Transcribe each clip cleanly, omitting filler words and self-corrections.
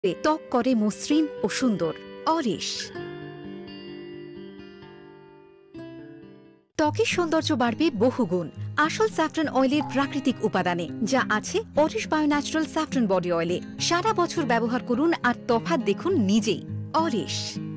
ত্বক করে মসৃণ ও সুন্দর। অরিশ। ত্বকের সৌন্দর্য বাড়বে বহুগুণ আসল স্যাফরন অয়েলের প্রাকৃতিক উপাদানে, যা আছে Aurish bio natural saffron body অয়েলে। সারা বছর ব্যবহার করুন আর তফাৎ দেখুন নিজেই। অরিশ।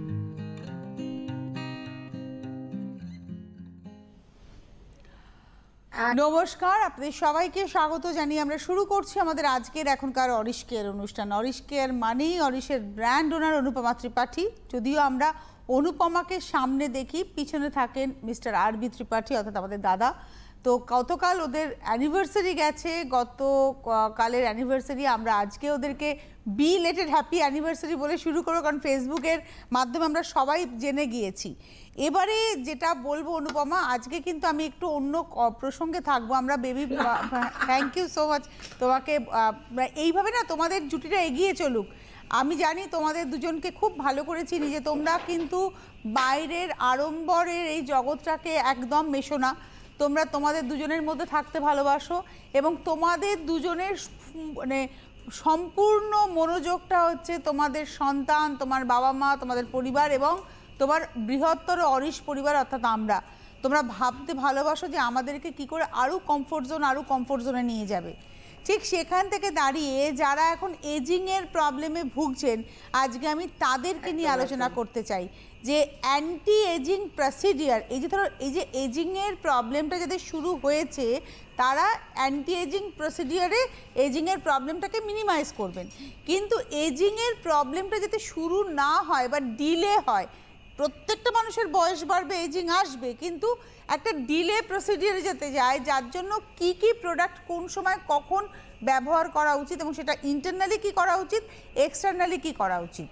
নমস্কার, আপনাদের সবাইকে স্বাগত জানিয়ে আমরা শুরু করছি আমাদের আজকের এখনকার অরিশ কেয়ার অনুষ্ঠান। অরিশ কেয়ার মানেই অরিশের ব্র্যান্ড ওনার অনুপমা ত্রিপাঠী। যদিও আমরা অনুপমাকে সামনে দেখি, পিছনে থাকেন মিস্টার আর.বি. ত্রিপাঠী অর্থাৎ আমাদের দাদা। তো গতকাল ওদের অ্যানিভার্সারি গেছে, গতকালের অ্যানিভার্সারি আমরা আজকে ওদেরকে বিলেটেড হ্যাপি অ্যানিভার্সারি বলে শুরু করবো, কারণ ফেসবুকের মাধ্যমে আমরা সবাই জেনে গিয়েছি। এবারে যেটা বলবো অনুপমা, আজকে কিন্তু আমি একটু অন্য প্রসঙ্গে থাকবো। আমরা baby thank you so much তোমাকে। এইভাবে না তোমাদের জুটিটা এগিয়ে চলুক। আমি জানি তোমাদের দুজনকে খুব ভালো করে চিনি যে তোমরা কিন্তু বাইরের আড়ম্বরের এই জগৎটাকে একদম মেশো না। তোমরা তোমাদের দুজনের মধ্যে থাকতে ভালোবাসো এবং তোমাদের দুজনের মানে সম্পূর্ণ মনোযোগটা হচ্ছে তোমাদের সন্তান, তোমার বাবা মা, তোমাদের পরিবার এবং তোমার বৃহত্তর অরিশ পরিবার অর্থাৎ আমরা। তোমরা ভাবতে ভালোবাসো যে আমাদেরকে কি করে আরও কমফোর্ট জোনে নিয়ে যাবে। ঠিক সেখান থেকে দাঁড়িয়ে যারা এখন এজিংয়ের প্রবলেমে ভুগছেন, আজকে আমি তাদেরকে নিয়ে আলোচনা করতে চাই যে অ্যান্টি এজিং প্রসিডিওর, এই যে এজিংয়ের প্রবলেমটা যাদের শুরু হয়েছে তারা অ্যান্টি এজিং প্রসিডিওরে এজিংয়ের প্রবলেমটাকে মিনিমাইজ করবেন। কিন্তু এজিংয়ের প্রবলেমটা যাতে শুরু না হয় বা ডিলে হয়, প্রত্যেকটা মানুষের বয়স বাড়বে, এজিং আসবে, কিন্তু একটা ডিলে প্রসিডিওরে যেতে যায়, যার জন্য কি কি প্রোডাক্ট কোন সময় কখন ব্যবহার করা উচিত এবং সেটা ইন্টারনালি কি করা উচিত, এক্সটার্নালি কি করা উচিত।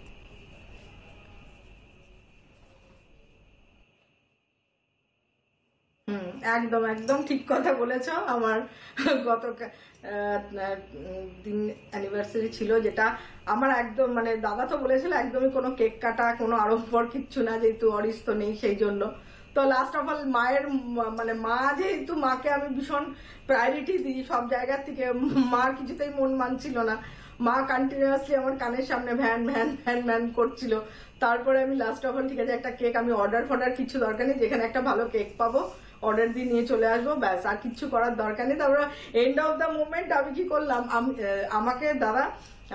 একদম একদম ঠিক কথা বলেছো। আমার গত দিন অ্যানিভার্সারি ছিল, যেটা আমার একদম মানে দাদা তো বলেছিল একদমই কোনো কেক কাটা, কোনো আড়ম্বর কিচ্ছু না, যেহেতু অরিশ তো নেই সেই জন্য। তো লাস্ট অফ অল মায়ের মানে মা, যেহেতু মাকে আমি ভীষণ প্রায়োরিটি দিই সব জায়গা থেকে, মার কিছুতেই মন মানছিল না। মা কন্টিনিউয়াসলি আমার কানের সামনে ভ্যান ভ্যান ভ্যান ভ্যান করছিল। তারপরে আমি লাস্ট অফ অল ঠিক আছে একটা কেক, আমি অর্ডার কিছু দরকার নেই, যেখানে একটা ভালো কেক পাবো অর্ডার দিয়ে নিয়ে চলে আসবো, ব্যাস আর কিচ্ছু করার দরকার নেই। তারপরে এন্ড অফ দ্য মোমেন্ট আমি কি করলাম, আমাকে দাদা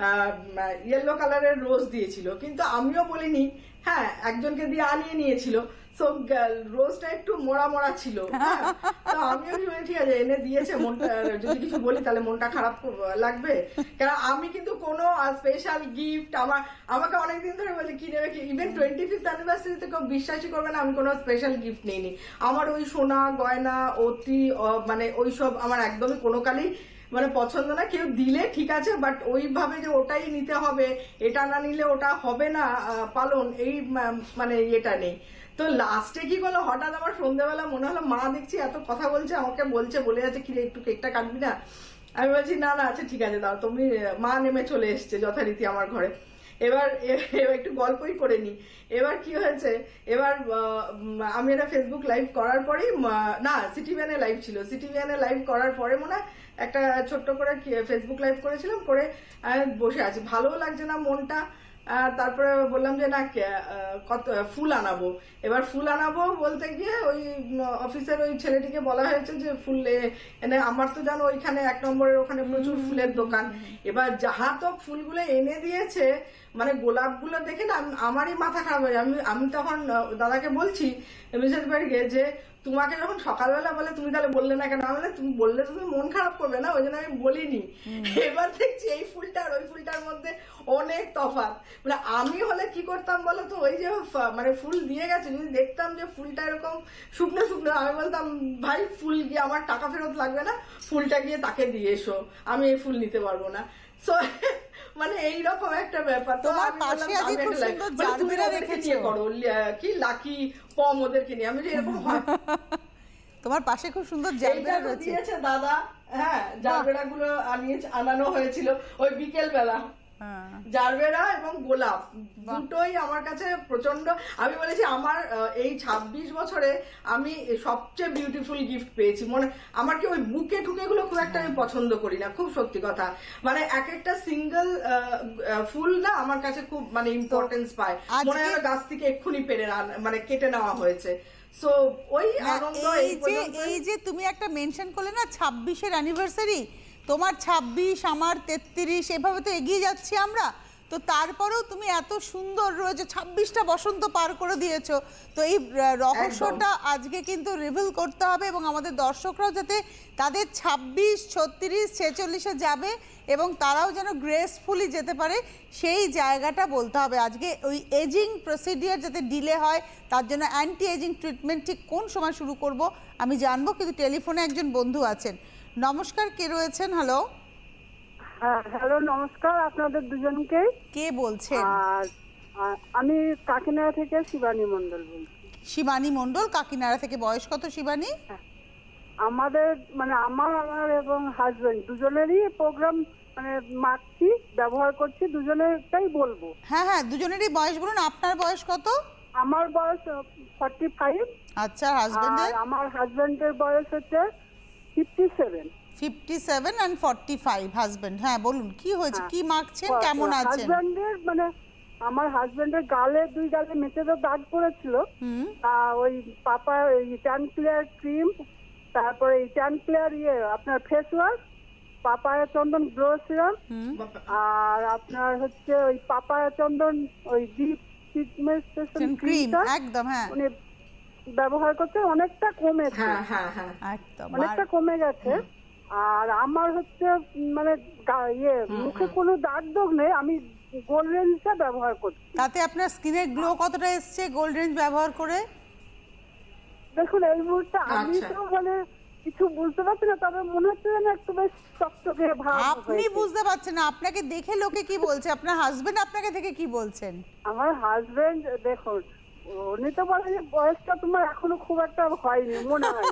ইয়েলো কালারের রোজ দিয়েছিল, কিন্তু আমিও বলিনি, হ্যাঁ একজনকে দিয়ে আনিয়ে নিয়েছিল, সো রোজটা একটু মোড়া মোড়া ছিল। তো আমিও ঠিক আছে এনে দিয়েছে, মনটা যদি কিছু বলি তাহলে মনটা খারাপ লাগবে, কারণ আমি কিন্তু কোনো স্পেশাল গিফট আমাকে অনেকদিন ধরে বলে কি নেবে কি, ইভেন 25th অ্যানিভার্সারিতে কেউ বিশ্বাসই করবে না আমি কোনো স্পেশাল গিফট নিইনি। আমার ওই সোনা গয়না অতি মানে ওইসব আমার একদমই কোনো কালই মানে পছন্দ না। কেউ দিলে ঠিক আছে, বাট ওইভাবে যে ওটাই নিতে হবে, এটা না নিলে ওটা হবে না পালন, এই মানে এটা নেই। তো লাস্টে কি করলো, হঠাৎ আমার সন্ধ্যাবেলা মনে হলো মা দেখছি এত কথা বলছে, আমাকে বলে যাচ্ছে কি একটু কেকটা কাটবি না। আমি বলছি না না আচ্ছা ঠিক আছে দাও তুমি। মা নেমে চলে এসছে যথারীতি আমার ঘরে। এবার একটু গল্পই করে নি। এবার কি হয়েছে, এবার আমি এটা ফেসবুক লাইভ করার পরেই, না সিটিভিএনে লাইভ ছিল, সিটিভিএনে লাইভ করার পরে মনে হয় একটা ছোট্ট করে ফেসবুক লাইভ করেছিলাম, করে বসে আছি, ভালোও লাগছে না মনটা। তারপরে বললাম যে না কত ফুল আনাবো। এবার ফুল আনাবো বলতে গিয়ে ওই অফিসের ওই ছেলেটিকে বলা হয়েছে যে ফুল এনে, আমার তো জানো ওইখানে 1 নম্বরের ওখানে প্রচুর ফুলের দোকান। এবার যাহা তো ফুলগুলো এনে দিয়েছে, মানে গোলাপগুলো দেখে না আমারই মাথা খারাপ হয়ে যায়। আমি তখন দাদাকে বলছি মিসেস বাড়িকে যে তোমাকে যখন সকালবেলা বলে তুমি তাহলে বললে না কেন, বলে তুমি বললে তুমি মন খারাপ করবে না, ওই জন্য আমি বলিনি। এবার দেখছি এই ফুলটা আর ওই ফুলটার মধ্যে অনেক তফাৎ। মানে আমি হলে কি করতাম বলো তো, ওই যে মানে ফুল দিয়ে গেছে, যদি দেখতাম যে ফুলটা এরকম শুকনো শুকনো, আমি বলতাম ভাই ফুল গিয়ে আমার টাকা ফেরত লাগবে না, ফুলটা গিয়ে তাকে দিয়ে এসো, আমি এই ফুল নিতে পারবো না। সো মানে এইরকম একটা ব্যাপার। তোমার পাশে আজকে খুব সুন্দর জারবেরা রেখেছো, করো কি লাকি পম ওদেরকে নিয়ে, আমি যে এরকম হয়। তোমার পাশে খুব সুন্দর জারবেরা রয়েছে দাদা। হ্যাঁ জারবেরা গুলো আনানো হয়েছিল ওই বিকেল বেলা। জারবেরা এবং গোলাপ দুটোই আমার কাছে প্রচন্ড, আমি বলেছি আমার এই 26 বছরে আমি সবচেয়ে বিউটিফুল গিফট পেয়েছি। মনে আমার কি ওই বুকে টুকে গুলো খুব একটা আমি পছন্দ করি না, খুব সত্যি কথা, মানে এক একটা সিঙ্গেল ফুল না আমার কাছে খুব মানে ইম্পর্টেন্স পায়, মনে হয় গাছ থেকে এক্ষুনি পেরে মানে কেটে নেওয়া হয়েছে। সো ওই আনন্দ এই যে তুমি একটা মেনশন করলে না 26-এর অ্যানিভার্সারি, তোমার 26 আমার 33, এভাবে তো এগিয়ে যাচ্ছি আমরা, তো তারপরেও তুমি এত সুন্দর রয়েছে, 26টা বসন্ত পার করে দিয়েছো। তো এই রহস্যটা আজকে কিন্তু রিভিল করতে হবে এবং আমাদের দর্শকরাও যাতে তাদের 26, 36, 46-এ যাবে এবং তারাও যেন গ্রেসফুলি যেতে পারে সেই জায়গাটা বলতে হবে। আজকে ওই এজিং প্রসিডিওর যাতে ডিলে হয় তার জন্য অ্যান্টি এজিং ট্রিটমেন্ট ঠিক কোন সময় শুরু করব আমি জানবো, কিন্তু টেলিফোনে একজন বন্ধু আছেন। নমস্কার, কে রয়েছেন? হ্যালো। হ্যাঁ, হ্যালো, নমস্কার আপনাদের দুজনকে। কে বলছেন? আমি কাকিনাড়া থেকে শিবানী মণ্ডল বলছি। শিবানী মণ্ডল, কাকিনাড়া থেকে। বয়স কত শিবানী? আমাদের মানে আমার এবং হাজবেন্ড দুজনেরই প্রোগ্রাম মানে মাখছি, ব্যবহার করছি, দুজনেরটাই বলবো। হ্যাঁ হ্যাঁ, দুজনেরই বয়স বলুন। আপনার বয়স কত? আমার বয়স 45। আচ্ছা, হাজবেন্ডের? আমার হাজবেন্ডের বয়স হচ্ছে 57। 57 and 45 হাজবেন্ড। হ্যাঁ বলুন, কি হয়েছে, কি মাখছেন, কেমন আছেন? হাজবেন্ডের মানে আমার হাজবেন্ডের গালে, দুই গালে মেচেদা দাগ পড়েছিল, ওই পাপা ট্যান ক্লিয়ার ক্রিম, তারপরে এই ট্যান ক্লিয়ার আপনার face wash, papaya chandan glow serum, আর আপনার হচ্ছে ওই পাপায়া চন্দন ওই ডিপ পিগমেন্টেশন ক্রিম একদম। হ্যাঁ, উনি ব্যবহার করতে অনেকটা কমেছে, একদম অনেকটা কমে গেছে। আর আমার হচ্ছে মানে মুখে কোনো দাগ দাগ নেই, আমি গোল্ড রেঞ্জটা ব্যবহার করছি। তাতে আপনার স্কিনের গ্লো কতটা এসছে গোল্ড রেঞ্জ ব্যবহার করে? দেখুন এই মুহূর্তে আমি তো মানে কিছু বুঝতে পারছি না, তবে মনে হচ্ছে যেন একটু বেশ চকচকে ভাব। আপনি বুঝতে পারছেন না, আপনাকে দেখে লোকে কি বলছে? আপনার হাজবেন্ড আপনাকে দেখে কি বলছেন? আমার হাজবেন্ড দেখুন, উনি তো বলে যে বয়সটা তোমার এখনো খুব একটা হয়নি মনে হয়।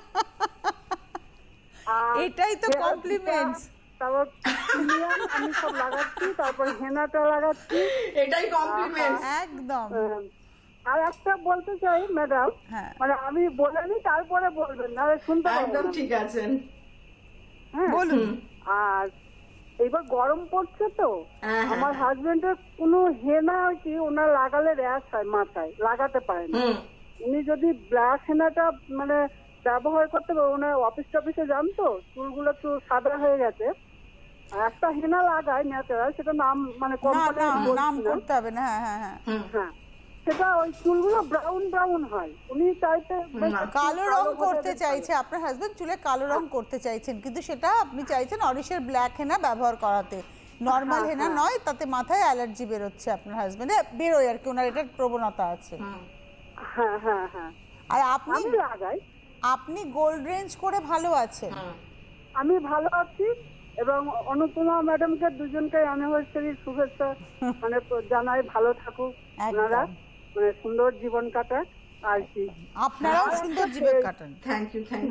এটাই তো কমপ্লিমেন্টস। তারপর আমি সব লাগাচ্ছি, তারপর হেনাটা লাগাচ্ছি, এটাই কমপ্লিমেন্টস একদম। আর একটা বলতে চাই ম্যাডাম, মানে আমি বলে নি তারপরে বলবেন না, শুনতে একদম ঠিক আছেন, বলুন। আর এবার গরম পড়ছে তো, আমার হাজবেন্ডের কোনো হেনা আর কি ওনার লাগালে র্যাশ হয়, মাথায় লাগাতে পারে না। উনি যদি ব্ল্যাক হেনাটা মানে ব্যবহার করতে পারে, ওনার অফিস টফিসে যান তো, চুলগুলো একটু সাদা হয়ে গেছে, একটা হেনা লাগায় ন্যাচারাল, সেটা নাম মানে নাম করতে হবে না। হ্যাঁ হ্যাঁ হ্যাঁ, সেটা ওই চুলগুলো ব্রাউন ব্রাউন হয়, উনি চাইতে কালো রং করতে চাইছে, আপনার হাজবেন্ড চুলে কালো রং করতে চাইছেন, কিন্তু সেটা আপনি চাইছেন অরিশের ব্ল্যাক হেনা ব্যবহার করাতে, নর্মাল হেনা নয়, তাতে মাথায় অ্যালার্জি বেরোচ্ছে আপনার হাজবেন্ড, বেরোয় আর কি, ওনার এটার প্রবণতা আছে। হ্যাঁ হ্যাঁ হ্যাঁ। আর আপনি লাগাই, আপনি গোল্ড রেঞ্জ করে ভালো আছেন? আমি ভালো আছি এবং অনুপমা ম্যাডামকে দুজনকে অ্যানিভার্সারির শুভেচ্ছা মানে জানাই, ভালো থাকুক ওনারা, মানে সুন্দর জীবন কাটায় আর কি। আপনারাও সুন্দর জীবন কাটান। Thank you, thank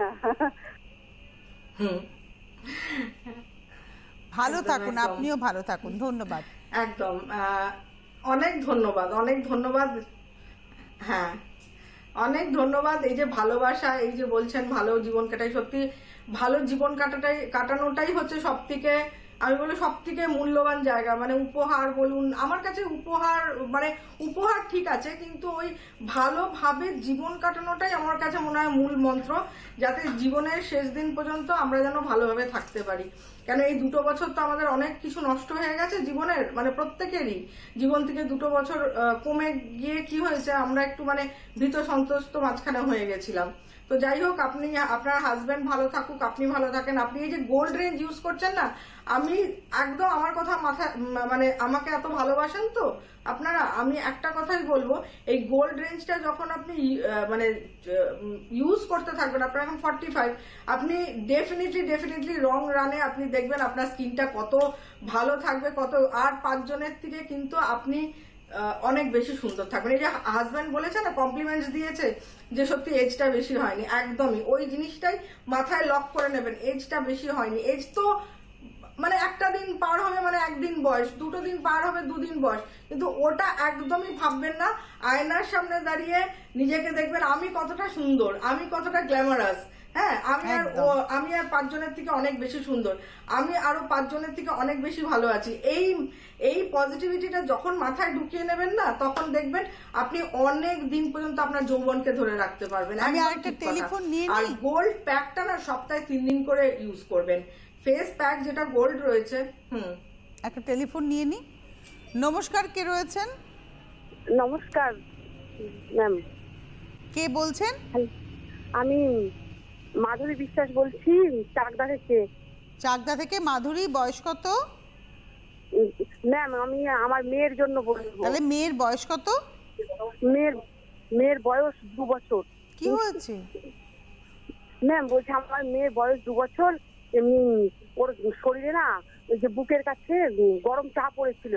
you. ভালো থাকুন, আপনিও ভালো থাকুন, ধন্যবাদ। একদম, অনেক ধন্যবাদ, অনেক ধন্যবাদ। হ্যাঁ, অনেক ধন্যবাদ। এই যে ভালোবাসা, এই যে বলছেন ভালো জীবন কাটাই, সত্যি ভালো জীবন কাটানোটাই হচ্ছে সব থেকে, আমি বলি সব থেকে মূল্যবান জায়গা। মানে উপহার বলুন, আমার কাছে উপহার মানে উপহার ঠিক আছে, কিন্তু ওই ভালোভাবে জীবন কাটানোটাই আমার কাছে মনে হয় মূল মন্ত্র, যাতে জীবনের শেষ দিন পর্যন্ত আমরা যেন ভালোভাবে থাকতে পারি। কেন এই 2 বছর তো আমাদের অনেক কিছু নষ্ট হয়ে গেছে জীবনের, মানে প্রত্যেকেরই জীবন থেকে 2 বছর কমে গিয়ে কি হয়েছে, আমরা একটু মানে ভীত সন্ত্রস্ত মাঝখানে হয়ে গেছিলাম। তো যাই হোক, আপনি আপনার হাজবেন্ড ভালো থাকুক, আপনি ভালো থাকেন। আপনি এই যে গোল্ড রেঞ্জ ইউজ করছেন না, আমি একদম আমার কথা মাথা মানে আমাকে এত ভালোবাসেন তো আপনারা, আমি একটা কথাই বলবো, এই গোল্ড রেঞ্জটা যখন আপনি মানে ইউজ করতে থাকবেন, আপনার এখন 45, আপনি ডেফিনেটলি রং রানে আপনি দেখবেন আপনার স্কিনটা কত ভালো থাকবে, কত আর 5 জনের থেকে কিন্তু আপনি অনেক বেশি সুন্দর থাকবেন। এই যে হাজবেন্ড বলেছে না, কমপ্লিমেন্টস দিয়েছে যে সত্যি এজটা বেশি হয়নি, একদমই ওই জিনিসটাই মাথায় লক করে নেবেন, এজটা বেশি হয়নি। এজ তো মানে একটা দিন পার হবে মানে একদিন বয়স, দুটো দিন পার হবে দুদিন বয়স, কিন্তু ওটা একদমই ভাববেন না। আয়নার সামনে দাঁড়িয়ে নিজেকে দেখবেন আমি কতটা সুন্দর, আমি কতটা গ্ল্যামারাস। হ্যাঁ, আমি আর 5 জনের থেকে অনেক বেশি সুন্দর, আমি আরো 5 জনের থেকে অনেক বেশি ভালো আছি। এই পজিটিভিটিটা যখন মাথায় ঢুকিয়ে নেবেন না, তখন দেখবেন আপনি অনেক দিন পর্যন্ত আপনার যৌবনকে ধরে রাখতে পারবেন। আমি আরেকটা টেলিফোন নিয়ে আর গোল্ড প্যাকটা না সপ্তাহে 3 দিন করে ইউজ করবেন। ফেস প্যাক যেটা গোল্ড রয়েছে। একটা টেলিফোন নিয়ে নি। নমস্কার, কে রয়েছেন? নমস্কার ম্যাম। কে বলছেন? আমি মাধুরী বিশ্বাস বলছি, চাকদা থেকে। চাকদা থেকে মাধুরী, বয়স কত? ম্যাম আমি আমার মেয়ের জন্য বলবো। তাহলে মেয়ের বয়স কত? মেয়ের বয়স 2 বছর। কি হয়েছে ম্যাম? বলছি আমার মেয়ের বয়স 2 বছর, এমনি ওর শরীরে না ওই যে বুকের কাছে গরম চা পড়েছিল,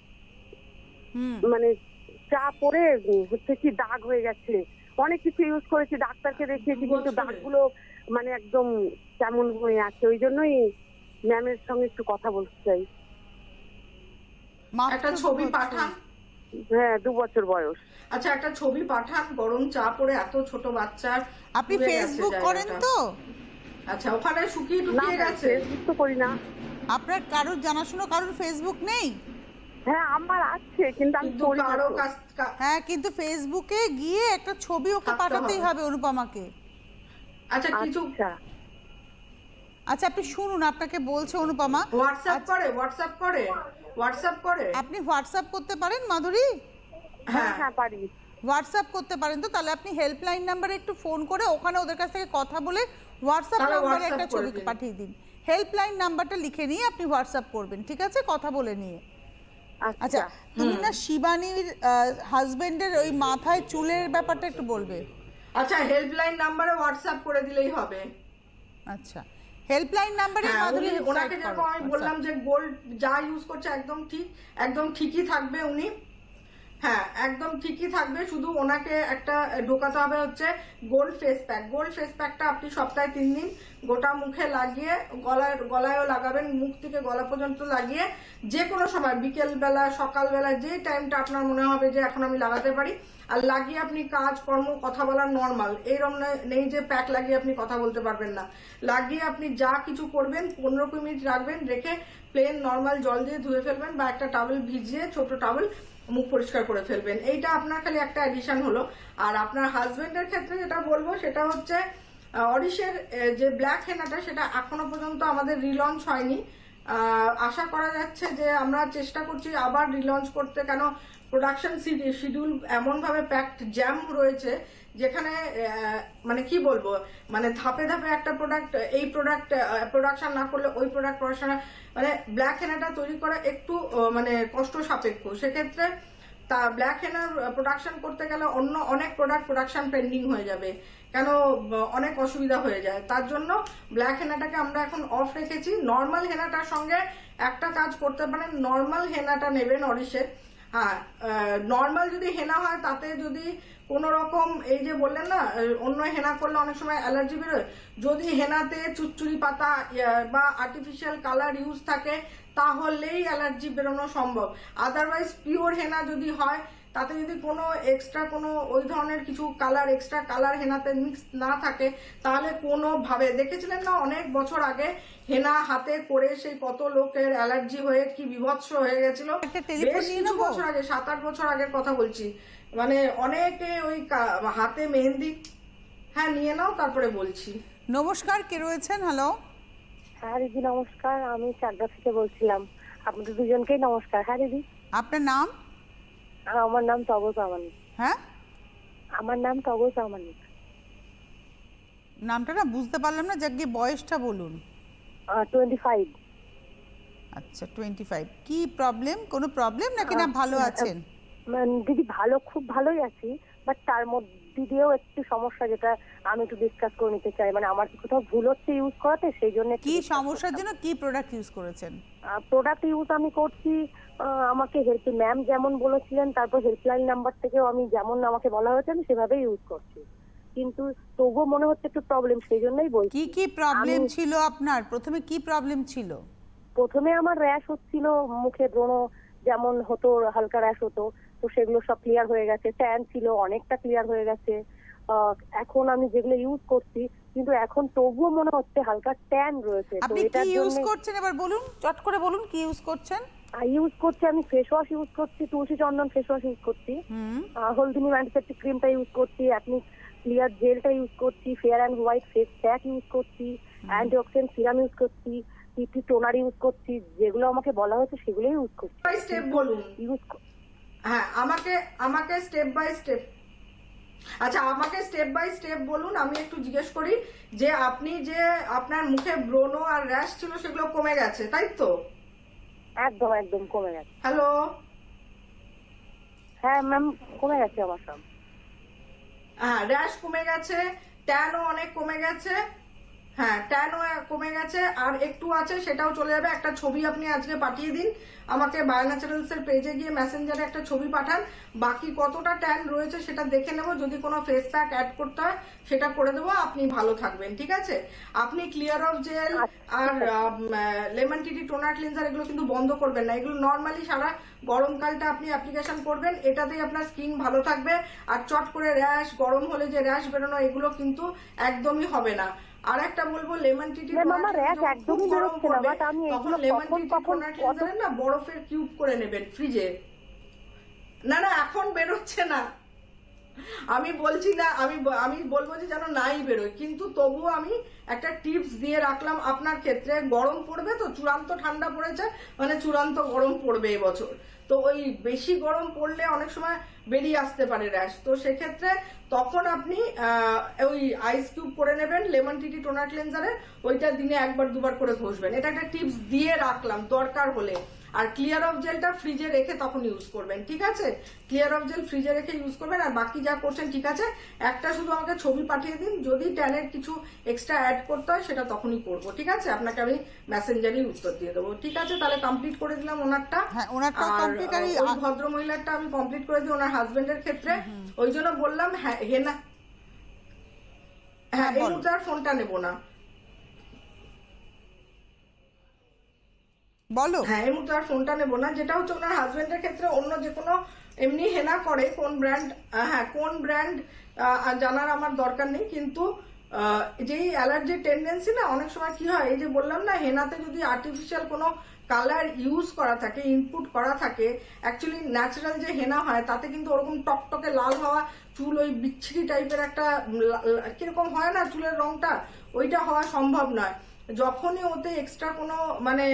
মানে চা পড়ে হচ্ছে কি দাগ হয়ে গেছে। অনেক কিছু ইউজ করেছি, ডাক্তারকে দেখিয়েছি, কিন্তু দাগগুলো মানে একদম কেমন হয়ে আছে। ওই জন্যই ম্যামের সঙ্গে একটু কথা বলতে চাই। একটা ছবি পাঠান। হ্যাঁ, 2 বছর বয়স। আচ্ছা, একটা ছবি পাঠান। গরম চা পড়ে এত ছোট বাচ্চার। আপনি ফেসবুক করেন তো? আচ্ছা, ওখানে শুকিয়ে টুকিয়ে গেছে? ফেসবুক তো করি না। আপনার কারোর জানাশোনা কারোর ফেসবুক নেই? হ্যাঁ আমার আছে, কিন্তু আমি করি না। হ্যাঁ, কিন্তু ফেসবুকে গিয়ে একটা ছবি ওকে পাঠাতেই হবে, অনুপমাকে। আচ্ছা কিছু আচ্ছা আপনি শুনুন, আপনাকে বলছে অনুপমা। হোয়াটসঅ্যাপ করে আপনি হোয়াটসঅ্যাপ করতে পারেন মাধুরী? হ্যাঁ হ্যাঁ পারি। হোয়াটসঅ্যাপ করতে পারেন তো? তাহলে আপনি হেল্পলাইন নাম্বারে একটু ফোন করে ওখানে ওদের কাছ থেকে কথা বলে হোয়াটসঅ্যাপ নাম্বারে একটা ছবি পাঠিয়ে দিন। হেল্পলাইন নাম্বারটা লিখে নিয়ে আপনি হোয়াটসঅ্যাপ করবেন, ঠিক আছে? কথা বলে নিয়ে। আচ্ছা, তুমি না শিবানীর হাজবেন্ডের ওই মাথায় চুলের ব্যাপারটা একটু বলবে? আচ্ছা, হেল্পলাইন নাম্বারে হোয়াটসঅ্যাপ করে দিলেই হবে। আচ্ছা, হেল্পলাইন নাম্বারে মাধুরী ওনাকে যেরকম আমি বললাম যে গোল্ড যা ইউজ করছে একদম ঠিকই থাকবে উনি। হ্যাঁ, একদম ঠিকই থাকবে, শুধু ওনাকে একটা ঢোকাতে হবে হচ্ছে gold face pack. Gold face প্যাকটা আপনি সপ্তাহে 3 দিন গোটা মুখে লাগিয়ে, গলায়ও লাগাবেন, মুখ থেকে গলা পর্যন্ত লাগিয়ে যে কোনো সময়, বিকেল বেলা সকালবেলা, যে টাইমটা আপনার মনে হবে যে এখন আমি লাগাতে পারি, আর লাগিয়ে আপনি কাজ কর্ম কথা বলার নর্মাল এইরকম নেই যে প্যাক লাগিয়ে আপনি কথা বলতে পারবেন না। লাগিয়ে আপনি যা কিছু করবেন 15-20 মিনিট রাখবেন, রেখে প্লেন নর্মাল জল দিয়ে ধুয়ে ফেলবেন, বা একটা টাওয়েল ভিজিয়ে, ছোট টাওয়েল, মুখ পরিষ্কার করে ফেলবেন। এইটা আপনার খালি একটা অ্যাডিশন হলো। আর আপনার হাজবেন্ডের ক্ষেত্রে যেটা বলবো সেটা হচ্ছে অরিশের যে ব্ল্যাক হেনাটা, সেটা এখনো পর্যন্ত আমাদের রিলঞ্চ হয়নি। আশা করা যাচ্ছে যে আমরা চেষ্টা করছি আবার রিলঞ্চ করতে, কেন প্রোডাকশন শিডিউল এমনভাবে প্যাকড জ্যাম রয়েছে, যেখানে মানে কি বলবো, মানে ধাপে ধাপে একটা এই প্রোডাক্ট প্রোডাকশন না করলে ওই প্রোডাক্ট প্রোডাকশন, মানে ব্ল্যাক হেনাটা তৈরি করা একটু মানে কষ্ট সাপেক্ষ। সেক্ষেত্রে তা ব্ল্যাক হেনার প্রোডাকশন করতে গেলে অন্য অনেক প্রোডাকশন পেন্ডিং হয়ে যাবে, কেন অনেক অসুবিধা হয়ে যায়। তার জন্য ব্ল্যাক হেনাটাকে আমরা এখন অফ রেখেছি। নর্মাল হেনাটার সঙ্গে একটা কাজ করতে পারেন, নর্মাল হেনাটা নেবেন অরিশের। হ্যাঁ, নর্মাল যদি হেনা হয়, তাতে যদি কোনো রকম এই যে বললেন না অন্য হেনা করলে অনেক সময় অ্যালার্জি বেরোয়, যদি হেনাতে চুচচুরি পাতা বা আর্টিফিশিয়াল কালার ইউজ থাকে তাহলেই অ্যালার্জি বেরোনো সম্ভব। আদারওয়াইজ পিওর হেনা যদি হয়, তাতে যদি কোনো এক্সট্রা কোনো ওই ধরনের কিছু এক্সট্রা কালার হেনাতে মিক্স না থাকে, তাহলে কোনোভাবে, দেখেছিলেন না অনেক বছর আগে হেনা হাতে করে সেই কত লোকের অ্যালার্জি হয়ে কি বিভৎস হয়ে গেছিল, বেশ কিছু বছর আগে, 7-8 বছর আগের কথা বলছি। মানে অনেকে ওই হাতে মেহেন্দি। হ্যাঁ, নিয়ে নাও, তারপরে বলছি। নমস্কার, কে রয়েছেন? হ্যালো। হ্যাঁ দিদি নমস্কার, আমি চাকদা থেকে বলছিলাম। আপনাদের দুজনকেই নমস্কার। হ্যাঁ দিদি। আপনার নাম? আমার নাম তগজ আমানিক। হ্যাঁ, আমার নাম তগজ আমানিক। নামটা না বুঝতে পারলাম না, যাকে বয়সটা বলুন। 25। আচ্ছা 25। কি প্রবলেম? কোনো প্রবলেম নাকি না ভালো আছেন? দিদি ভালো, খুব ভালোই আছি, বাট তার মধ্যে দিয়েও একটু সমস্যা, যেটা আমি একটু ডিসকাস করে নিতে চাই। মানে আমার কি কোথাও ভুল হচ্ছে ইউজ করাতে, সেই জন্য। কি সমস্যার জন্য কি প্রোডাক্ট ইউজ করেছেন? প্রোডাক্ট ইউজ আমি করছি, আমাকে হেল্প ম্যাম যেমন বলেছিলেন, তারপর হেল্পলাইন নাম্বার থেকেও আমি যেমন আমাকে বলা হয়েছে আমি সেভাবেই ইউজ করছি, কিন্তু তবুও মনে হচ্ছে একটু প্রবলেম, সেই জন্যই বলছি। কি কি প্রবলেম ছিল আপনার? প্রথমে কি প্রবলেম ছিল? প্রথমে আমার র্যাশ হচ্ছিল, মুখে ব্রণ যেমন হতো হালকা র্যাশ হতো, তো সেগুলো সব ক্লিয়ার হয়ে গেছে। ট্যান ছিল অনেকটা ক্লিয়ার হয়ে গেছে। এখন আমি যেগুলো ইউজ করছি, কিন্তু এখন তবুও মনে হচ্ছে হালকা ট্যান রয়েছে। তো আপনি কি এটার ইউজ জন্য করছেন এবার বলুন, চট করে বলুন কি ইউজ করছেন। ইউজ করছি আমি ফেস ওয়াশ ইউজ করছি, tulsi chandan face wash use করছি, হলদিনী অ্যান্টিসেপ্টিক ক্রিমটা ইউজ করছি, অ্যাকনি ক্লিয়ার জেলটা ইউজ করছি, fair and white face pack use করছি, অ্যান্টিঅক্সিডেন্ট সিরাম ইউজ করছি, পিপি টোনার ইউজ করছি, যেগুলো আমাকে বলা হয়েছে সেগুলোই ইউজ করছি। স্টেপ বলুন। হ্যাঁ, আমাকে স্টেপ বাই স্টেপ, আচ্ছা আমাকে স্টেপ বাই স্টেপ বলুন। আমি একটু জিজ্ঞেস করি যে আপনি যে আপনার মুখে ব্রণ আর র্যাশ ছিল সেগুলো কমে গেছে, তাই তো? একদম একদম কমে গেছে। হ্যালো, হ্যাঁ ম্যাম, কমে গেছে আমার সব। হ্যাঁ, র্যাশ কমে গেছে, ট্যানও অনেক কমে গেছে। হ্যাঁ, ট্যানও কমে গেছে, আর একটু আছে সেটাও চলে যাবে। একটা ছবি আপনি আজকে পাঠিয়ে দিন আমাকে, বায়োন্যাচারালস এর পেজে গিয়ে মেসেঞ্জারে একটা ছবি পাঠান। বাকি কতটা ট্যান রয়েছে সেটা দেখে নেব, যদি কোনো ফেস প্যাক অ্যাড করতে হয় সেটা করে দেবো। আপনি ভালো থাকবেন, ঠিক আছে? আপনি ক্লিয়ার অফ জেল আর লেমন টি টোনার ক্লিনজার এগুলো কিন্তু বন্ধ করবেন না। এগুলো নর্মালি সারা গরমকালটা আপনি অ্যাপ্লিকেশন করবেন, এটাতেই আপনার স্কিন ভালো থাকবে। আর চট করে র্যাশ, গরম হলে যে র্যাশ বেরোনো, এগুলো কিন্তু একদমই হবে না। আর একটা বলবো, লেমন টি একদমই বেরোচ্ছে না, বাট আমি তখন লেমন টি টোনার ক্লিনজার না বরফের কিউব করে নেবেন ফ্রিজে। না না, এখন বেরোচ্ছে না, আমি বলছি না, আমি বলবো যে যেন নাই বেরোয়, কিন্তু তবুও আমি একটা টিপস দিয়ে রাখলাম আপনার ক্ষেত্রে। গরম পড়বে তো, চূড়ান্ত ঠান্ডা পড়েছে মানে চূড়ান্ত গরম পড়বে এবছর, তো ওই বেশি গরম পড়লে অনেক সময় বেরিয়ে আসতে পারে র্যাশ। তো সেক্ষেত্রে তখন আপনি ওই আইস কিউব করে নেবেন লেমন টি টোনার ক্লিনজারে, ওইটা দিনে একবার দুবার করে ঘষবেন। এটা একটা টিপস দিয়ে রাখলাম দরকার হলে। আর ক্লিয়ার অফ জেলটা ফ্রিজে রেখে তখন ইউজ করবেন, ঠিক আছে? ক্লিয়ার অফ জেল ফ্রিজে রেখে ইউজ করবেন। আর বাকি যা করছেন ঠিক আছে, একটা শুধু আমাকে ছবি পাঠিয়ে দিন, যদি ট্যানের কিছু এক্সট্রা অ্যাড করতে হয় সেটা তখনই করবো, ঠিক আছে? আপনাকে আমি মেসেঞ্জারেই উত্তর দিয়ে দেবো, ঠিক আছে? তাহলে কমপ্লিট করে দিলাম ওনারটা। আর ভদ্র মহিলারটা আমি কমপ্লিট করে দিই ওনার হাজবেন্ডের ক্ষেত্রে। ওই জন্য বললাম হ্যাঁ হেনা, হ্যাঁ এই মুহূর্তে আর ফোনটা নেবো না, বলো। হ্যাঁ এই মুহূর্তে আর ফোনটা নেবো না। যেটা হচ্ছে ওনার হাজবেন্ডের ক্ষেত্রে অন্য যে কোনো এমনি হেনা করে, কোন ব্র্যান্ড, হ্যাঁ কোন ব্র্যান্ড জানার আমার দরকার নেই, কিন্তু যেই অ্যালার্জির টেন্ডেন্সি না, অনেক সময় কি হয়, এই যে বললাম না, হেনাতে যদি আর্টিফিশিয়াল কোনো কালার ইউজ করা থাকে, ইনপুট করা থাকে, অ্যাকচুয়ালি ন্যাচারাল যে হেনা হয় তাতে কিন্তু ওরকম টকটকে লাল হওয়া চুল, ওই বিচ্ছিরি টাইপের একটা কিরকম হয় না চুলের রংটা, ওইটা হওয়া সম্ভব নয়। যখনই ওতে এক্সট্রা কোনো মানে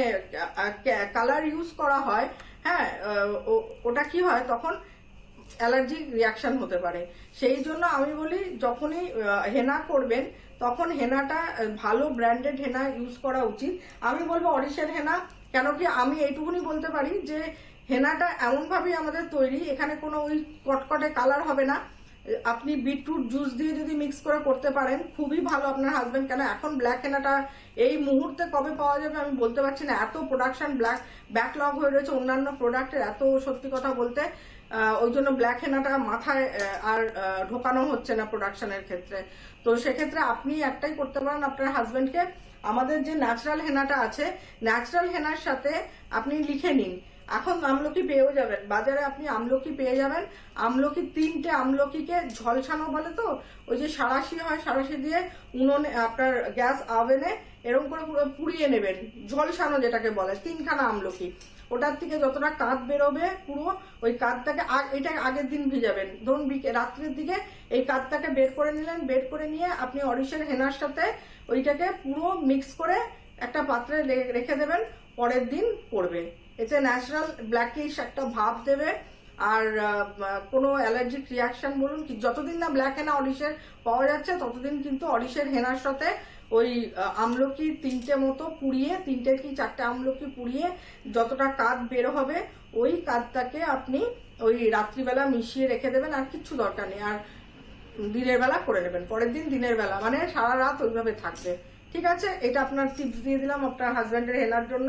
কালার ইউজ করা হয়, হ্যাঁ ওটা কি হয়, তখন অ্যালার্জিক রিয়াকশন হতে পারে। সেই জন্য আমি বলি যখনই হেনা করবেন তখন হেনাটা ভালো ব্র্যান্ডেড হেনা ইউজ করা উচিত। আমি বলবো অরিশের হেনা, কেন কি আমি এইটুকুনি বলতে পারি যে হেনাটা এমনভাবেই আমাদের তৈরি, এখানে কোনো ওই কটকটে কালার হবে না। আপনি বিটরুট জুস দিয়ে যদি মিক্স করে করতে পারেন খুবই ভালো আপনার হাজবেন্ড। কেন এখন ব্ল্যাক হেনাটা এই মুহূর্তে কবে পাওয়া যাবে আমি বলতে পারছি না, এত প্রোডাকশন ব্যাকলগ হয়ে রয়েছে অন্যান্য প্রোডাক্টের, এত সত্যি কথা বলতে ওই জন্য ব্ল্যাক হেনাটা মাথায় আর ঢোকানো হচ্ছে না প্রোডাকশনের ক্ষেত্রে। তো সেক্ষেত্রে আপনি একটাই করতে পারেন, আপনার হাজবেন্ডকে আমাদের যে ন্যাচারাল হেনাটা আছে, ন্যাচারাল হেনার সাথে আপনি লিখে নিন, এখন আমলকি পেয়েও যাবেন বাজারে, আপনি আমলকি পেয়ে যাবেন। আমলকি 3টে আমলকিকে ঝলসানো বলে তো, ওই যে সাঁড়াশি হয়, সাঁড়াশি দিয়ে উনুনে আপনার গ্যাস আভেনে এরকম করে পুরো পুড়িয়ে নেবেন, ঝলসানো যেটাকে বলে। 3খানা আমলকি, ওটার থেকে যতটা কাঠ বেরোবে পুরো ওই কাঠটাকে এটা আগের দিন ভিজাবেন, ধরুন রাত্রের দিকে এই কাঠটাকে বের করে নিলেন, বের করে নিয়ে আপনি অরিশের হেনার সাথে ওইটাকে পুরো মিক্স করে একটা পাত্রে রেখে দেবেন, পরের দিন পড়বে। এতে ন্যাচারাল ব্ল্যাকিশ একটা ভাব দেবে, আর কোনো অ্যালার্জিক রিয়াকশন বলুন কি, যতদিন না ব্ল্যাক হেনা অরিশের পাওয়া যাচ্ছে ততদিন কিন্তু অরিশের হেনার সাথে ওই আমলকি 3টে মতো পুড়িয়ে, 3টে কি 4টে আমলকি পুড়িয়ে যতটা কাঠ বের হবে ওই কাঠটাকে আপনি ওই রাত্রিবেলা মিশিয়ে রেখে দেবেন, আর কিচ্ছু দরকার নেই। আর দিনের বেলা করে নেবেন, পরের দিন দিনের বেলা, মানে সারা রাত ওইভাবে থাকবে, ঠিক আছে? এটা আপনার টিপস দিয়ে দিলাম আপনার হাজবেন্ডের হেনার জন্য।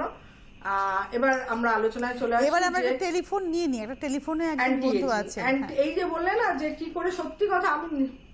এবার আমরা আলোচনায় চলে আসি। এবার আমরা একটা টেলিফোন নিয়ে নিই, একটা টেলিফোনে একজন বন্ধু আছে। এই যে বললে না যে কি করে, সত্যি কথা আমি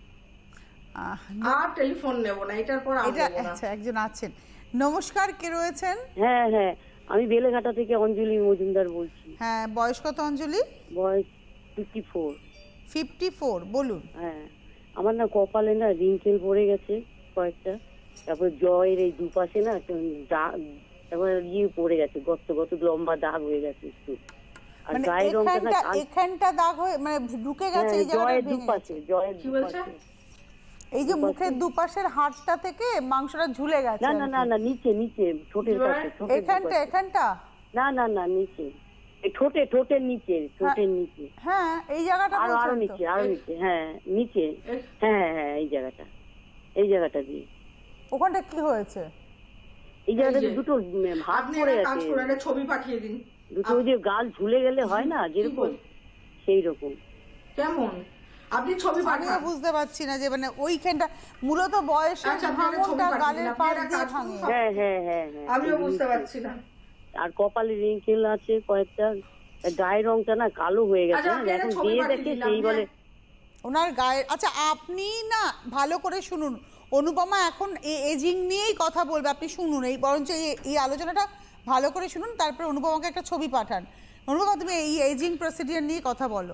আর টেলিফোন নেব না, এটার পর আচ্ছা একজন আছেন। নমস্কার, কে রয়েছেন? হ্যাঁ হ্যাঁ, আমি বেলেঘাটা থেকে অঞ্জলি মজুমদার বলছি। হ্যাঁ, বয়স কত অঞ্জলি? বয়স 54। 54, বলুন। হ্যাঁ, আমার না কপালে না রিঙ্কেল পড়ে গেছে কয়েকটা, তারপর জয়ের এই দুপাশে না তারপর পড়ে গেছে, গত লম্বা দাগ হয়ে গেছে একটু। আর মানে গায়ের রংটা না এখানটা দাগ হয়ে মানে ঢুকে গেছে এই জায়গাটা দুপাশে, জয়ের দুপাশে। এই যে মুখের দুপাশের হাড়টা থেকে মাংসটা ঝুলে গেছে। না না না না, নিচে ঠোঁটের কাছে। এখানটা না না না, নিচে ঠোঁটের নিচে। হ্যাঁ, এই জায়গাটা আরো নিচে। হ্যাঁ নিচে, হ্যাঁ এই জায়গাটা দিয়ে। ওখানটা কি হয়েছে? এই জায়গাটা দুটো ভাগ পড়ে গেছে। ছবি পাঠিয়ে দিন। দুটো যে গাল ঝুলে গেলে হয় না যেরকম, সেই রকম। কেমন আপনি ছবি পাঠান? আমি বুঝতে পারছি না যে মানে ওইখানটা মূলত বয়সে ভাঙনটা গালের পাশ দিয়ে ভাঙে। হ্যাঁ হ্যাঁ হ্যাঁ, আমিও বুঝতে পারছি না। আর কপালে রিঙ্কেল আছে কয়েকটা, গায়ের রংটা না কালো হয়ে গেছে। এখন দিয়ে দেখে সেই বলে ওনার গায়ের। আচ্ছা, আপনি না ভালো করে শুনুন, অনুপমা এখন এজিং নিয়েই কথা বলবে, আপনি শুনুন। এই বরঞ্চ এই আলোচনাটা ভালো করে শুনুন, তারপরে অনুপমাকে একটা ছবি পাঠান। অনুপমা, তুমি এই এজিং প্রসিডিওর নিয়ে কথা বলো।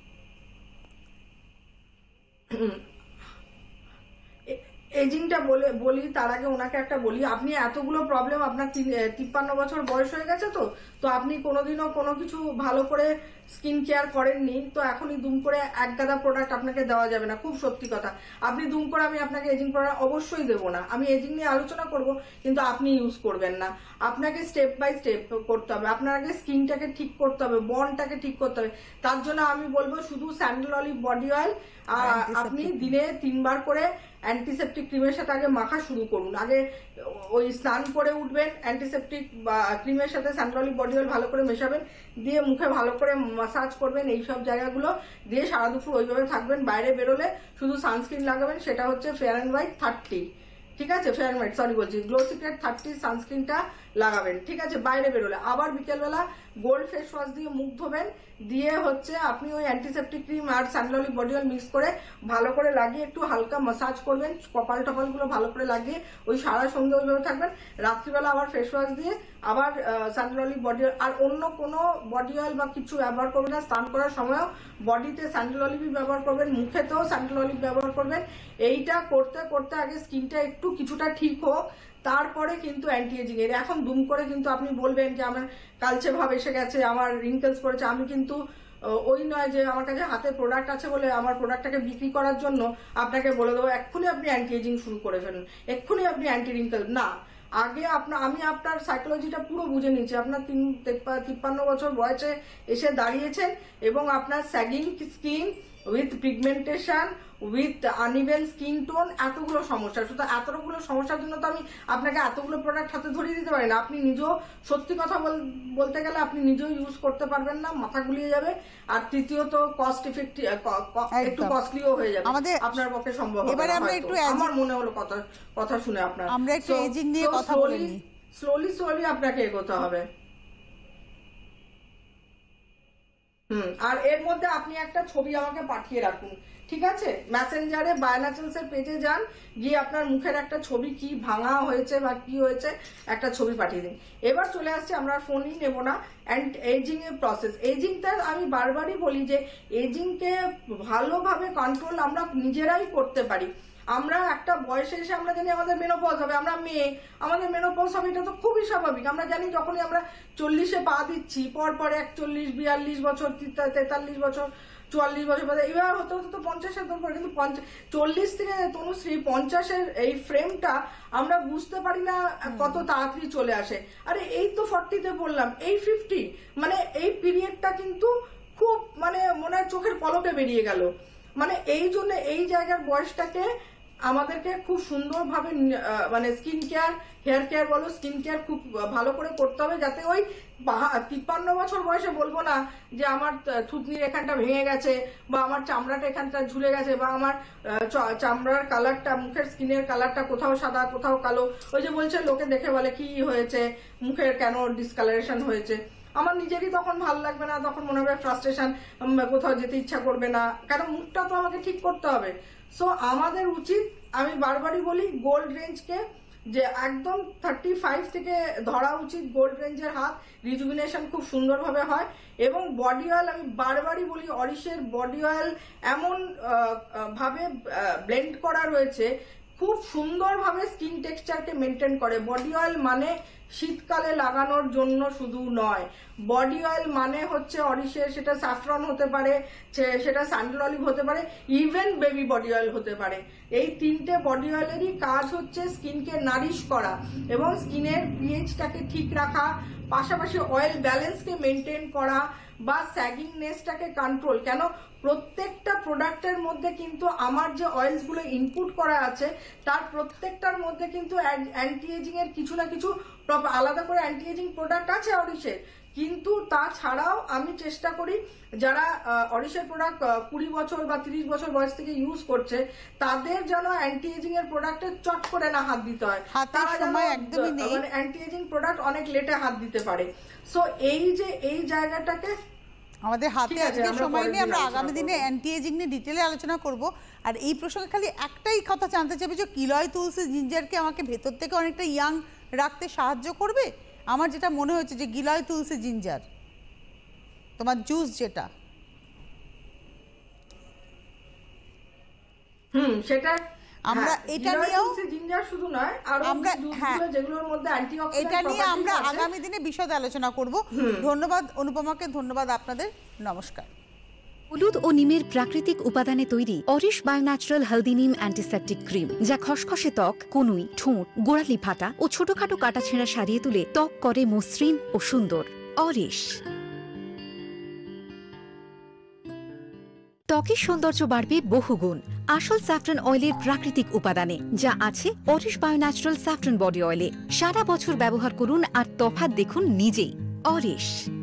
এজিংটা বলি তার আগে ওনাকে একটা বলি, আপনি এতগুলো প্রবলেম, আপনার 53 বছর বয়স হয়ে গেছে, তো আপনি কোনোদিনও কোনো কিছু ভালো করে স্কিন কেয়ার করেননি, তো এখনই দুম করে এক গাদা প্রোডাক্ট আপনাকে দেওয়া যাবে না। খুব সত্যি কথা, আপনি দুম করে আমি আপনাকে এজিং প্রোডাক্ট অবশ্যই দেবো না। আমি এজিং নিয়ে আলোচনা করব, কিন্তু আপনি ইউজ করবেন না। আপনাকে স্টেপ বাই স্টেপ করতে হবে। আপনার আগে স্কিনটাকে ঠিক করতে হবে, বর্নটাকে ঠিক করতে হবে। তার জন্য আমি বলবো শুধু স্যান্ডেল অলিভ বডি অয়েল আপনি দিনে 3 বার করে অ্যান্টিসেপটিক ক্রিমের সাথে আগে মাখা শুরু করুন। আগে ওই স্নান করে উঠবেন, অ্যান্টিসেপটিক ক্রিমের সাথে স্যান্ডেল অলিভ বডি অয়েল ভালো করে মেশাবেন, দিয়ে মুখে ভালো করে মাসাজ করবেন এইসব জায়গাগুলো, দিয়ে সারা দুপুর ওইভাবে থাকবেন। বাইরে বেরোলে শুধু সানস্ক্রিন লাগাবেন, সেটা হচ্ছে ফেয়ার অ্যান্ড হোয়াইট 30, ঠিক আছে? ফেয়ার অ্যান্ড হোয়াইট সরি বলছি, গ্লো সিক্রেট 30 সানস্ক্রিনটা লাগাবেন, ঠিক আছে? বাইরে বেরোলে আবার বিকেলবেলা গোল্ড ফেস ওয়াশ দিয়ে মুখ ধোবেন, দিয়ে হচ্ছে আপনি ওই অ্যান্টিসেপটিক ক্রিম আর sandal olive body oil mix করে ভালো করে লাগিয়ে একটু হালকা মাসাজ করবেন, কপাল টপালগুলো ভালো করে লাগিয়ে ওই সারা সন্ধ্যে ওইভাবে থাকবেন। রাত্রিবেলা আবার ফেস ওয়াশ দিয়ে আবার স্যান্ডেল অলিভ বডি অয়েল, আর অন্য কোনো বডি অয়েল বা কিছু ব্যবহার করবেন না। স্নান করার সময়ও বডিতে স্যান্ডেল অলিভই ব্যবহার করবেন, মুখেতেও স্যান্ডেল অলিভ ব্যবহার করবেন। এইটা করতে করতে আগে স্কিনটা একটু কিছুটা ঠিক হোক, তারপরে কিন্তু অ্যান্টি এজিং এর। এখন দুম করে কিন্তু আপনি বলবেন যে আমার কালচে ভাব এসে গেছে, আমার রিঙ্কেলস পড়েছে, আমি কিন্তু ওই নয় যে আমার কাছে হাতে প্রোডাক্ট আছে বলে আমার প্রোডাক্টটাকে বিক্রি করার জন্য আপনাকে বলে দেবো এক্ষুনি আপনি অ্যান্টি এজিং শুরু করে ফেলুন, এক্ষুনি আপনি অ্যান্টি রিঙ্কেল না। আগে আমি আপনার সাইকোলজিটা পুরো বুঝে নিয়েছি। আপনার 53 বছর বয়সে এসে দাঁড়িয়েছেন এবং আপনার sagging skin with pigmentation with uneven skin tone, এতগুলো সমস্যা। শুধু এতগুলো সমস্যার জন্য তো আমি আপনাকে এতগুলো প্রোডাক্ট হাতে ধরিয়ে দিতে পারি না। আপনি নিজেও সত্যি কথা বলতে গেলে আপনি নিজেও ইউজ করতে পারবেন না, মাথা গুলিয়ে যাবে। আর তৃতীয়ত কস্ট ইফেক্টিভ, একটু কস্টলিও হয়ে যাবে, আপনার পক্ষে সম্ভব হবে না। আমার মনে হলো কথা শুনে আপনার, আমরা একটু এজিং নিয়ে কথা বলি। স্লোলি আপনাকে এগোতে হবে। আর এর মধ্যে আপনি একটা ছবি আমাকে পাঠিয়ে রাখুন, ঠিক আছে? মেসেঞ্জারে বায়োন্যাচুরালস এর পেজে যান, গিয়ে আপনার মুখের একটা ছবি, কি ভাঙা হয়েছে বা কি হয়েছে একটা ছবি পাঠিয়ে দিন। এবার চলে আসছে, আমরা ফোনই নেব না, অ্যান্ড এজিং এর প্রসেস। এজিংটা আমি বারবারই বলি যে এজিংকে ভালোভাবে কন্ট্রোল আমরা নিজেরাই করতে পারি। আমরা একটা বয়সে এসে আমরা জানি আমাদের মেনোপজ হবে, আমরা মেয়ে, আমাদের মেনোপজ হবে, এটা তো খুবই স্বাভাবিক। আমরা জানি যখনই আমরা 40-এ পা দিচ্ছি, পর 41, 42 বছর, 43 বছর, 44 বছর বাদে এবার হতে হতে তো 50-এর দরকার। কিন্তু 40 থেকে তনুশ্রী 50-এর এই ফ্রেমটা আমরা বুঝতে পারি না কত তাড়াতাড়ি চলে আসে। আরে এই তো 40-তে পড়লাম, এই 50, মানে এই পিরিয়ডটা কিন্তু খুব মানে মনে হয় চোখের পলকে বেরিয়ে গেল। মানে এই জন্য এই জায়গার বয়সটাকে আমাদেরকে খুব সুন্দরভাবে মানে স্কিন কেয়ার, হেয়ার কেয়ার বলো, স্কিন কেয়ার খুব ভালো করে করতে হবে, যাতে ওই 53 বছর বয়সে বলবো না যে আমার থুতনির এখানটা ভেঙে গেছে, বা আমার চামড়াটা এখানটা ঝুলে গেছে, বা আমার চামড়ার কালারটা, মুখের স্কিনের কালারটা কোথাও সাদা কোথাও কালো। ওই যে বলছে লোকে দেখে বলে কি হয়েছে মুখের, কেন ডিসকালারেশন হয়েছে। আমার নিজেরই তখন ভালো লাগবে না, তখন মনে হবে ফ্রাস্ট্রেশন, কোথাও যেতে ইচ্ছা করবে না, কারণ মুখটা তো আমাকে ঠিক করতে হবে। সো আমাদের উচিত, আমি বারবারই বলি, গোল্ড রেঞ্জকে যে একদম 35 থেকে ধরা উচিত গোল্ড রেঞ্জের হাত, রিজুভিনেশন খুব সুন্দরভাবে হয়। এবং বডি অয়েল আমি বারবারই বলি, অরিশের বডি অয়েল এমন ভাবে ব্লেন্ড করা রয়েছে, খুব সুন্দরভাবে স্কিন টেক্সচারকে মেনটেন করে। বডি অয়েল মানে শীতকালে লাগানোর জন্য শুধু নয়, বডি অয়েল মানে হচ্ছে অরিশের, সেটা স্যাফরন হতে পারে, সেটা স্যান্ডেল অলিভ হতে পারে, ইভেন বেবি বডি অয়েল হতে পারে। এই 3টে বডি অয়েলেরই কাজ হচ্ছে স্কিনকে নারিশ করা এবং স্কিনের পিএইচটাকে ঠিক রাখা, পাশাপাশি অয়েল ব্যালেন্সকে মেনটেন করা বা স্যাগিংনেসটাকে কন্ট্রোল। কেন, প্রত্যেকটা প্রোডাক্টের মধ্যে কিন্তু আমার যে অয়েলস গুলো ইনপুট করা আছে তার প্রত্যেকটার মধ্যে কিন্তু অ্যান্টি এজিং এর কিছু না কিছু আলাদা করে অ্যান্টি এজিং প্রোডাক্ট আছে অরিশের। কিন্তু তাছাড়াও আমি চেষ্টা করি যারা অরিশের প্রোডাক্ট 20 বছর বা 30 বছর বয়স থেকে ইউজ করছে তাদের যেন অ্যান্টি এজিং এর প্রোডাক্টে চট করে না হাত দিতে হয়, তারা যেন মানে অ্যান্টি এজিং প্রোডাক্ট অনেক লেটে হাত দিতে পারে। সো এই যে এই জায়গাটাকে আমাদের হাতে আজকে সময় নেই, আমরা আগামী দিনে অ্যান্টি এজিং নিয়ে ডিটেলে আলোচনা করব। আর এই প্রসঙ্গে খালি একটাই কথা জানতে চাইবে যে কিলয় তুলসী জিঞ্জারকে আমাকে ভেতর থেকে অনেকটা ইয়াং রাখতে সাহায্য করবে? আমার যেটা মনে হচ্ছে যে গিলয় তুলসী জিঞ্জার তোমার জুস যেটা, সেটা আমরা এটা নিয়েও জিঞ্জার শুধু নয় আরো জুসগুলো যেগুলোর মধ্যে অ্যান্টিঅক্সিডেন্ট এটা নিয়ে আমরা আগামী দিনে বিশদ আলোচনা করব। ধন্যবাদ অনুপমাকে, ধন্যবাদ আপনাদের, নমস্কার। হলুদ ও নিমের প্রাকৃতিক উপাদানে তৈরি অরিশ বায়োন্যাচারাল হলদি নিম অ্যান্টিসেপটিক ক্রিম, যা খসখসে ত্বক, কনুই, ঠোঁট, গোড়ালি ফাটা ও ছোটখাটো কাটাছেঁড়া সারিয়ে তুলে ত্বক করে মসৃণ ও সুন্দর। অরিশ। ত্বকের সৌন্দর্য বাড়বে বহুগুণ আসল স্যাফরন অয়েলের প্রাকৃতিক উপাদানে, যা আছে অরিশ বায়োন্যাচারাল স্যাফরন বডি অয়েলে। সারা বছর ব্যবহার করুন আর তফাৎ দেখুন নিজেই। অরিশ।